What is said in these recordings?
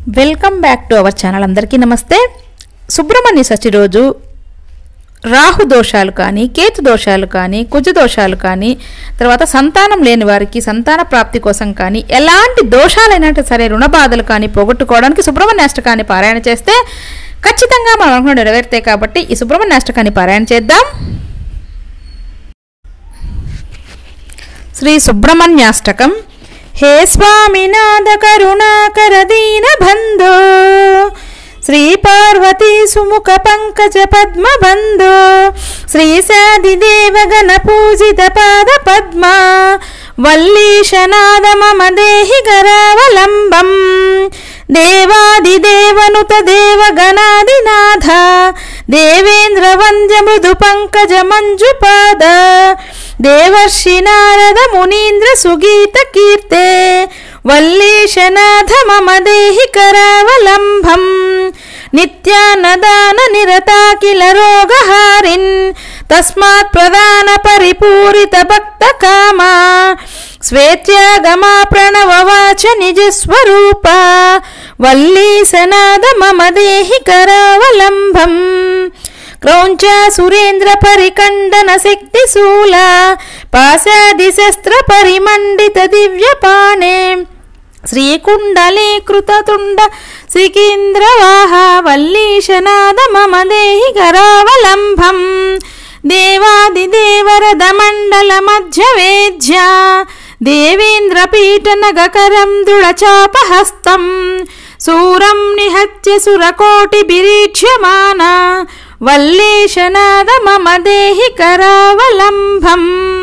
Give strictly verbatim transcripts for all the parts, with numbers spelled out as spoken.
Welcome back to our channel. అందరికీ నమస్తే. సుబ్రహ్మణ్య షష్ఠి రోజు రాహు దోషాలు కానీ, కేతు దోషాలు కానీ, కుజ దోషాలు కానీ, తర్వాత సంతానం లేని వారికి సంతాన ప్రాప్తి కోసం కానీ, ఎలాంటి దోషాలైనా సరే రుణ బాధలు కానీ పోగొట్టుకోవడానికి సుబ్రహ్మణ్య అష్టకాన్ని పారాయణ చేస్తే ఖచ్చితంగా మనం అనుకున్న నెరవేరుతాయి. కాబట్టి ఈ సుబ్రహ్మణ్య అష్టకాన్ని పారాయణ చేద్దాం. శ్రీ సుబ్రహ్మణ్యాష్టకం. हे स्वामीनाथ करुणाकर दीन बंधो श्री पार्वती सुमुख पंकज पद्म बंधो श्री सादिदेव गण पूजित पाद पद्मा वल्लीशनाद मम देहि करावलंबं देवादिदेवनुत देव गणादिनाथ देवेंद्र वंद्य मृदु पंकज मंजुपाद देवर्षि नारद मुनीन्द्र सुगीत कीर्ते वल्लीशनाथ मम देहि करावलंबं नित्यानदान निरता किल रोगहारिन् तस्मात् प्रदान परिपूरित भक्त कामा स्वेत्यागमा प्रणव वाच निज स्वरूपा वल्लीशनाद मम देहि करावलंबं क्रौंच सुरेन्द्र परिकंडन शक्ति शूला पाशादि शस्त्र परिमंडित दिव्य पाणे श्रीकुंडलीकृत तुंड सिकीन्द्रवाहा वल्लीशनाद मम देहि करावलंबं देवादिदेवरद मंडल मध्य वेद्या देवेन्द्र पीठ नगकरं दृढचापहस्तं सूरं निहत्य सुरकोटि बिरीक्ष्यमाना वल्लीशनाद मम देहि करावलंबं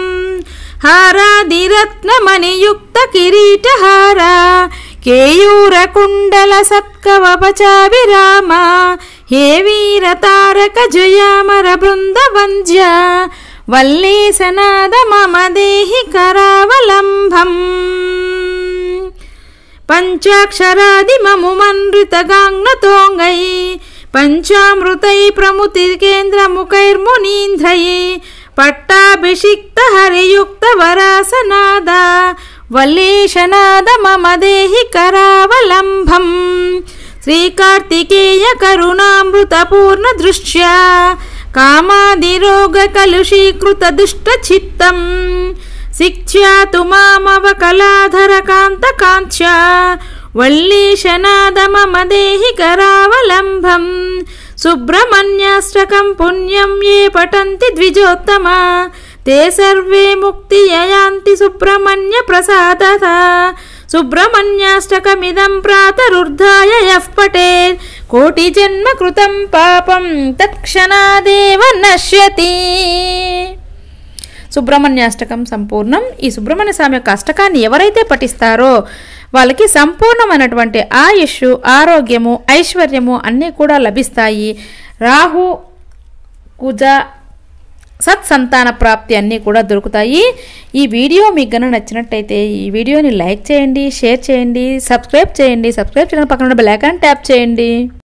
हारादिरत्नमणियुक्त किरीटहारा केयूर कुंडल सत्कवचाभिराम हे वीर तारक जयामर बृंद वंद्य वल्लीशनाद मम देहि करावलंबं पंचाक्षरादि ममुमनृत गांग्नतोंगै पंचामृतै प्रमुति केन्द्र मुखैर्मुनीन्द्रै पट्टाभिषिक्त हरियुक्त वरासनाद वल्लीशनाद मम देहि करावलंबं श्रीकार्तिकेय करुणामृत पूर्ण दृश्या कामादिरोग कलुषीकृत दुष्ट चित्तं शिक्षातु मामव कलाधर कांत कांक्षा वल्लीशनाद मम देहि करावलंबं सुब्रह्मण्याष्टकं पुण्यं ये पठन्ति द्विजोत्तमा ते सर्वे मुक्तियान्ति सुब्रह्मण्य प्रसादतः सुब्रह्मण्याष्टकमिदं प्रातरुद्धाय यः पठेत् कोटि जन्म कृतं पापं तत्क्षणादेव नश्यति. సుబ్రహ్మణ్యాష్టకం సంపూర్ణం. ఈ సుబ్రహ్మణ్య స్వామి యొక్క అష్టకాన్ని ఎవరైతే పఠిస్తారో వాళ్ళకి సంపూర్ణమైనటువంటి ఆయుష్, ఆరోగ్యము, ఐశ్వర్యము అన్నీ కూడా లభిస్తాయి. రాహు కుజ సత్సంతాన ప్రాప్తి అన్నీ కూడా దొరుకుతాయి. ఈ వీడియో మీకు గన నచ్చినట్టయితే ఈ వీడియోని లైక్ చేయండి, షేర్ చేయండి, సబ్స్క్రైబ్ చేయండి. సబ్స్క్రైబ్ చేయడం పక్కన బెల్ ఐకాన్ ట్యాప్ చేయండి.